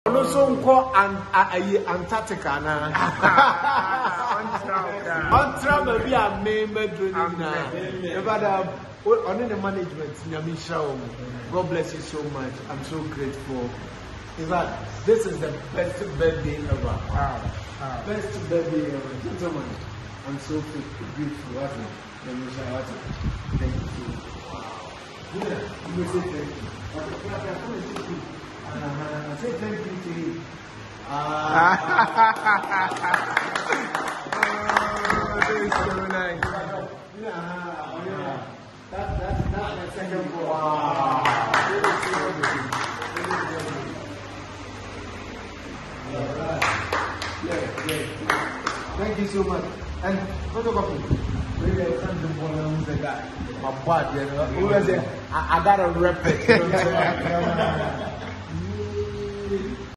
Also, call Antarctica now. On travel, we are made on the management. God bless you so much. I'm so grateful. In fact, this is the best birthday ever. Best birthday ever. Gentlemen, I'm so grateful. Thank you. Yeah, you say thank you. Say thank you to him. That is so nice. That's the second one. Wow. Yeah. Thank you so much. And Fotocopy. Maybe I can't do one of the guy. My bad, you know. I gotta rep it.